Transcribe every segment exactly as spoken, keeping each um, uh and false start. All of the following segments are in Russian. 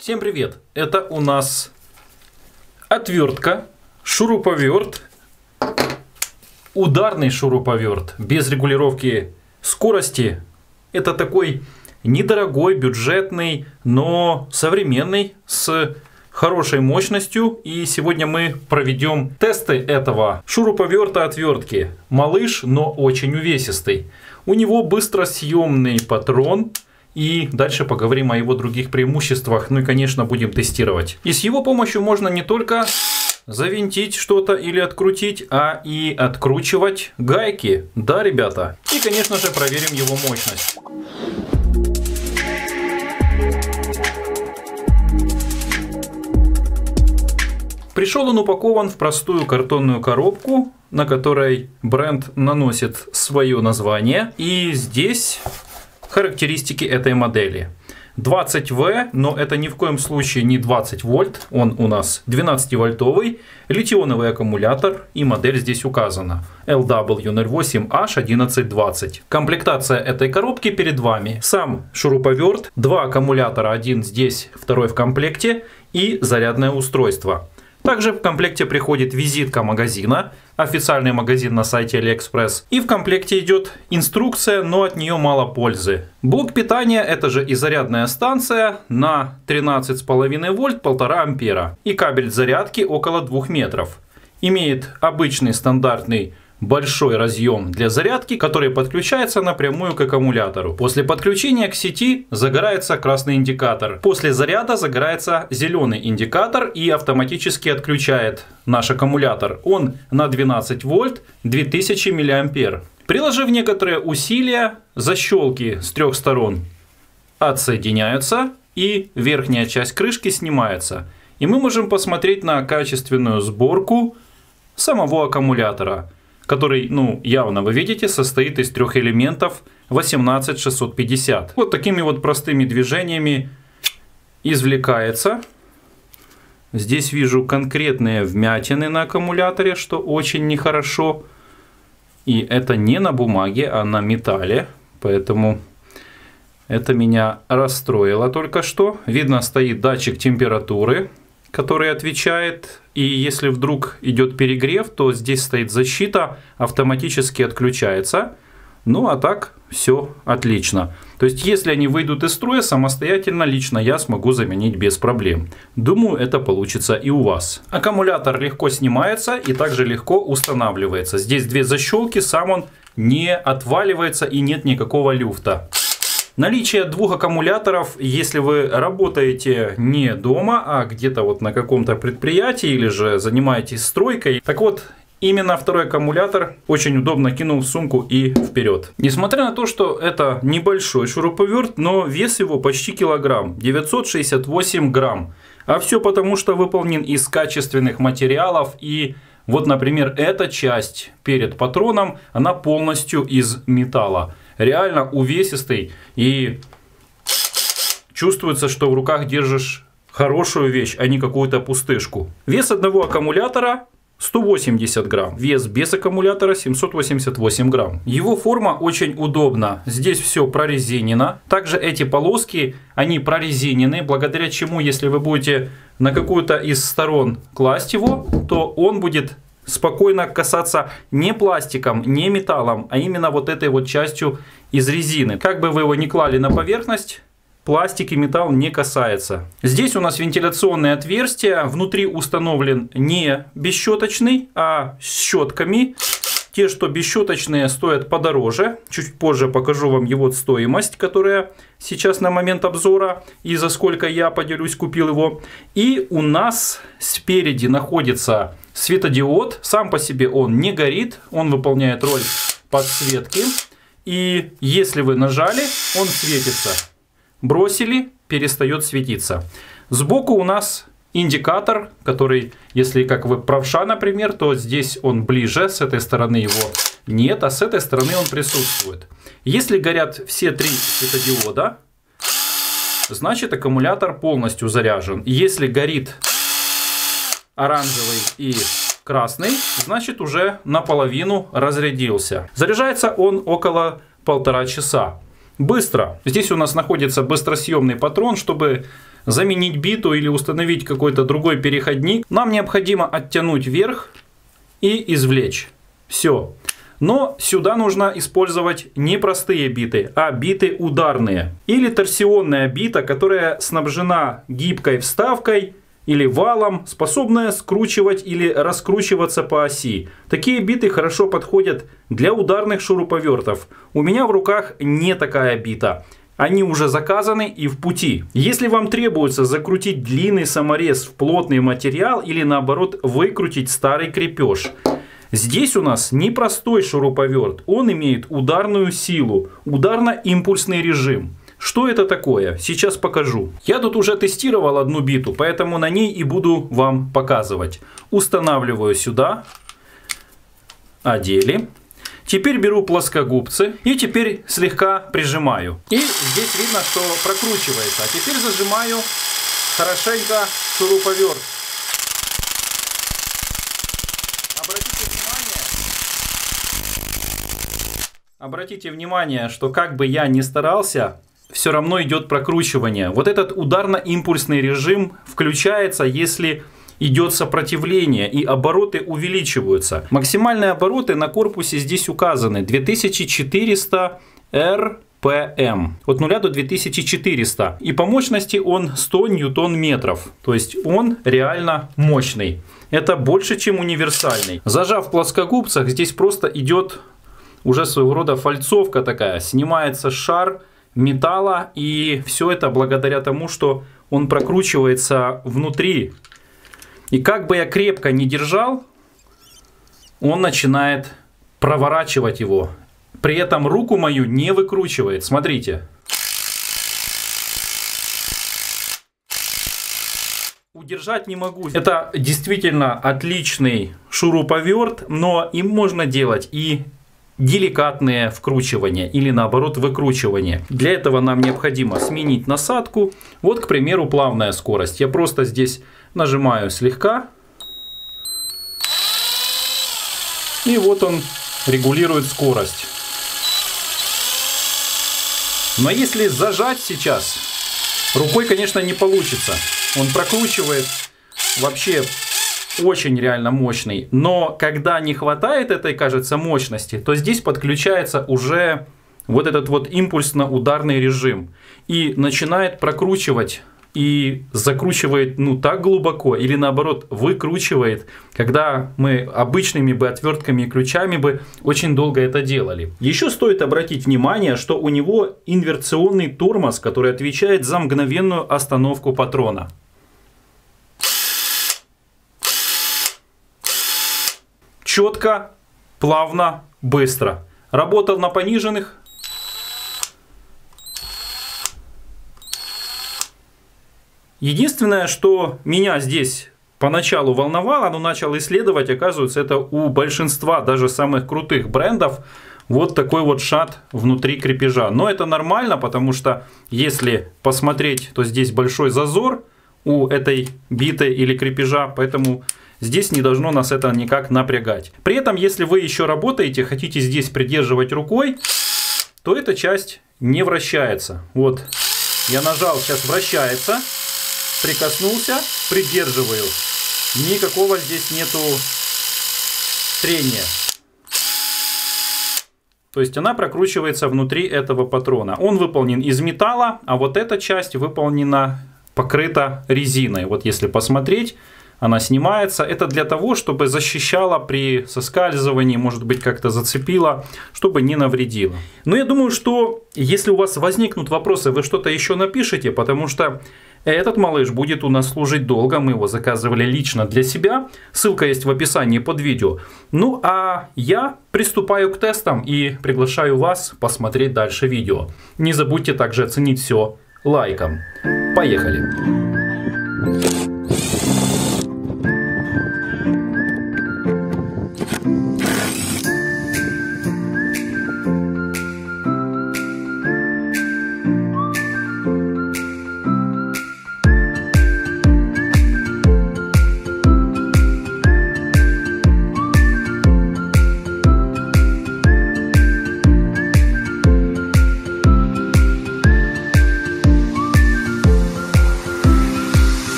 Всем привет! Это у нас отвертка, шуруповерт, ударный шуруповерт без регулировки скорости. Это такой недорогой, бюджетный, но современный, с хорошей мощностью. И сегодня мы проведем тесты этого шуруповерта отвертки. Малыш, но очень увесистый. У него быстросъемный патрон. И дальше поговорим о его других преимуществах. Ну и, конечно, будем тестировать. И с его помощью можно не только завинтить что-то или открутить, а и откручивать гайки. Да, ребята? И, конечно же, проверим его мощность. Пришел он упакован в простую картонную коробку, на которой бренд наносит свое название. И здесь характеристики этой модели. двадцать вольт, но это ни в коем случае не двадцать вольт. Он у нас двенадцативольтовый, литионовый аккумулятор, и модель здесь указана. эл дабл ю ноль восемь аш одиннадцать двадцать. Комплектация этой коробки перед вами. Сам шуруповерт, два аккумулятора, один здесь, второй в комплекте, и зарядное устройство. Также в комплекте приходит визитка магазина, официальный магазин на сайте AliExpress. И в комплекте идет инструкция, но от нее мало пользы. Блок питания — это же и зарядная станция на тринадцать с половиной вольт, полтора ампера. И кабель зарядки около двух метров. Имеет обычный стандартный большой разъем для зарядки, который подключается напрямую к аккумулятору. После подключения к сети загорается красный индикатор. После заряда загорается зеленый индикатор и автоматически отключает наш аккумулятор. Он на двенадцать вольт, две тысячи миллиампер. Приложив некоторые усилия, защелки с трех сторон отсоединяются и верхняя часть крышки снимается. И мы можем посмотреть на качественную сборку самого аккумулятора, который, ну, явно вы видите, состоит из трех элементов восемнадцать шестьсот пятьдесят. Вот такими вот простыми движениями извлекается. Здесь вижу конкретные вмятины на аккумуляторе, что очень нехорошо. И это не на бумаге, а на металле. Поэтому это меня расстроило только что. Видно, стоит датчик температуры, который отвечает, и если вдруг идет перегрев, то здесь стоит защита, автоматически отключается. Ну а так все отлично. То есть если они выйдут из строя, самостоятельно лично я смогу заменить без проблем. Думаю, это получится и у вас. Аккумулятор легко снимается и также легко устанавливается. Здесь две защелки, сам он не отваливается и нет никакого люфта. Наличие двух аккумуляторов, если вы работаете не дома, а где-то вот на каком-то предприятии или же занимаетесь стройкой. Так вот, именно второй аккумулятор очень удобно кинул в сумку и вперед. Несмотря на то, что это небольшой шуруповерт, но вес его почти килограмм, девятьсот шестьдесят восемь грамм. А все потому, что выполнен из качественных материалов. И вот, например, эта часть перед патроном, она полностью из металла. Реально увесистый, и чувствуется, что в руках держишь хорошую вещь, а не какую-то пустышку. Вес одного аккумулятора сто восемьдесят грамм, вес без аккумулятора семьсот восемьдесят восемь грамм. Его форма очень удобна, здесь все прорезинено. Также эти полоски, они прорезинены, благодаря чему, если вы будете на какую-то из сторон класть его, то он будет спокойно касаться не пластиком, не металлом, а именно вот этой вот частью из резины. Как бы вы его ни клали на поверхность, пластик и металл не касается. Здесь у нас вентиляционные отверстия. Внутри установлен не бесщеточный, а с щетками. Те, что бесщеточные, стоят подороже. Чуть позже покажу вам его стоимость, которая сейчас на момент обзора, и за сколько я поделюсь, купил его. И у нас спереди находится светодиод. Сам по себе он не горит, он выполняет роль подсветки. И если вы нажали, он светится. Бросили, перестает светиться. Сбоку у нас индикатор, который, если как вы правша, например, то здесь он ближе, с этой стороны его нет, а с этой стороны он присутствует. Если горят все три светодиода, значит аккумулятор полностью заряжен. Если горит оранжевый и красный, значит уже наполовину разрядился. Заряжается он около полтора часа. Быстро. Здесь у нас находится быстросъемный патрон, чтобы заменить биту или установить какой-то другой переходник, нам необходимо оттянуть вверх и извлечь. Все. Но сюда нужно использовать не простые биты, а биты ударные. Или торсионная бита, которая снабжена гибкой вставкой или валом, способная скручивать или раскручиваться по оси. Такие биты хорошо подходят для ударных шуруповертов. У меня в руках не такая бита. Они уже заказаны и в пути. Если вам требуется закрутить длинный саморез в плотный материал или наоборот выкрутить старый крепеж, здесь у нас непростой шуруповерт. Он имеет ударную силу, ударно-импульсный режим. Что это такое? Сейчас покажу. Я тут уже тестировал одну биту, поэтому на ней и буду вам показывать. Устанавливаю сюда. Одели. Теперь беру плоскогубцы и теперь слегка прижимаю. И здесь видно, что прокручивается. А теперь зажимаю хорошенько шуруповерт. Обратите внимание, обратите внимание, что как бы я ни старался, все равно идет прокручивание. Вот этот ударно-импульсный режим включается, если идет сопротивление и обороты увеличиваются. Максимальные обороты на корпусе здесь указаны две тысячи четыреста эр пэ эм. От нуля до двух тысяч четырёхсот. И по мощности он сто ньютон-метров. То есть он реально мощный. Это больше, чем универсальный. Зажав в плоскогубцах, здесь просто идет уже своего рода фальцовка такая. Снимается шар металла, и все это благодаря тому, что он прокручивается внутри. И как бы я крепко не держал, он начинает проворачивать его. При этом руку мою не выкручивает. Смотрите. Удержать не могу. Это действительно отличный шуруповерт, но им можно делать и деликатные вкручивания или наоборот выкручивания. Для этого нам необходимо сменить насадку. Вот, к примеру, плавная скорость. Я просто здесь нажимаю слегка. И вот он регулирует скорость. Но если зажать сейчас, рукой, конечно, не получится. Он прокручивает вообще очень реально мощный. Но когда не хватает этой, кажется, мощности, то здесь подключается уже вот этот вот импульсно-ударный режим. И начинает прокручивать. И закручивает, ну, так глубоко, или наоборот выкручивает, когда мы обычными бы отвертками и ключами бы очень долго это делали. Еще стоит обратить внимание, что у него инверционный тормоз, который отвечает за мгновенную остановку патрона. Четко, плавно, быстро. Работал на пониженных. Единственное, что меня здесь поначалу волновало, но начал исследовать, оказывается, это у большинства даже самых крутых брендов вот такой вот шат внутри крепежа. Но это нормально, потому что если посмотреть, то здесь большой зазор у этой биты или крепежа, поэтому здесь не должно нас это никак напрягать. При этом, если вы еще работаете, хотите здесь придерживать рукой, то эта часть не вращается. Вот, я нажал, сейчас вращается. Прикоснулся, придерживаю. Никакого здесь нету трения. То есть она прокручивается внутри этого патрона. Он выполнен из металла, а вот эта часть выполнена, покрыта резиной. Вот если посмотреть, она снимается. Это для того, чтобы защищала при соскальзывании, может быть, как-то зацепила, чтобы не навредила. Но я думаю, что если у вас возникнут вопросы, вы что-то еще напишите, потому что этот малыш будет у нас служить долго. Мы его заказывали лично для себя. Ссылка есть в описании под видео. Ну а я приступаю к тестам и приглашаю вас посмотреть дальше видео. Не забудьте также оценить все лайком. Поехали!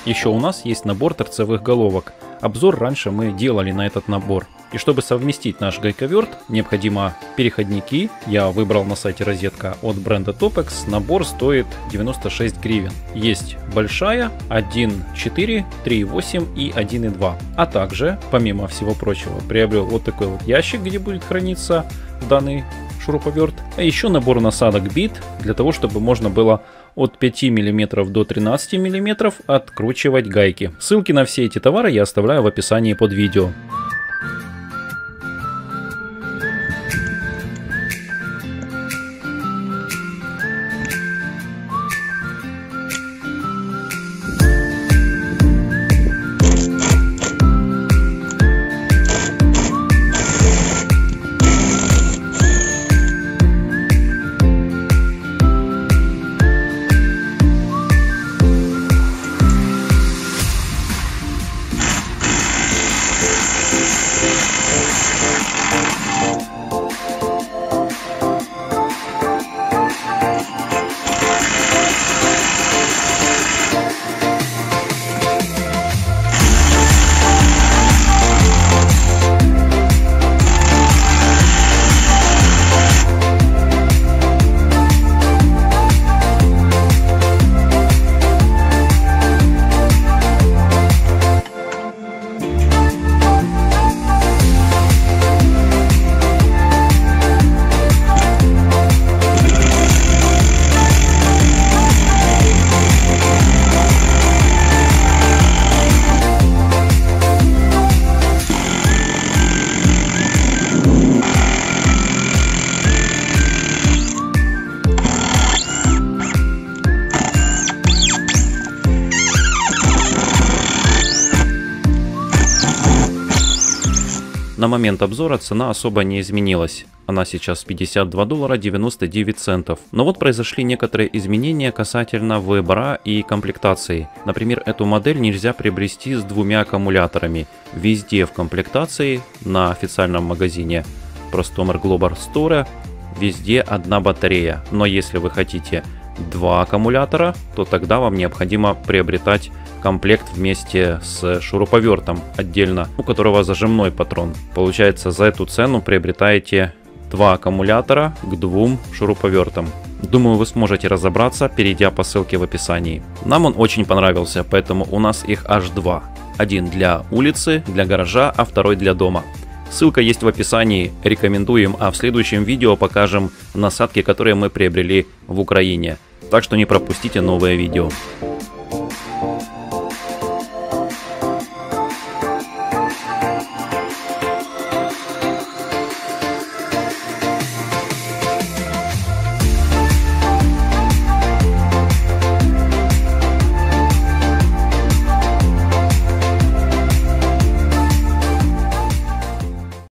Еще у нас есть набор торцевых головок. Обзор раньше мы делали на этот набор. И чтобы совместить наш гайковерт, необходимо переходники. Я выбрал на сайте розетка от бренда Topex. Набор стоит девяносто шесть гривен. Есть большая один и четыре, три и восемь и один и два. А также, помимо всего прочего, приобрел вот такой вот ящик, где будет храниться данный шуруповерт. А еще набор насадок бит, для того, чтобы можно было от пяти миллиметров до тринадцати миллиметров откручивать гайки. Ссылки на все эти товары я оставляю в описании под видео. На момент обзора цена особо не изменилась. Она сейчас пятьдесят два доллара девяносто девять центов. Но вот произошли некоторые изменения касательно выбора и комплектации. Например, эту модель нельзя приобрести с двумя аккумуляторами. Везде в комплектации, на официальном магазине Prostomer Global Store, везде одна батарея. Но если вы хотите два аккумулятора, то тогда вам необходимо приобретать комплект вместе с шуруповертом отдельно, у которого зажимной патрон. Получается, за эту цену приобретаете два аккумулятора к двум шуруповертам. Думаю, вы сможете разобраться, перейдя по ссылке в описании. Нам он очень понравился, поэтому у нас их аж два. Один для улицы, для гаража, а второй для дома. Ссылка есть в описании, рекомендуем, а в следующем видео покажем насадки, которые мы приобрели в Украине. Так что не пропустите новое видео.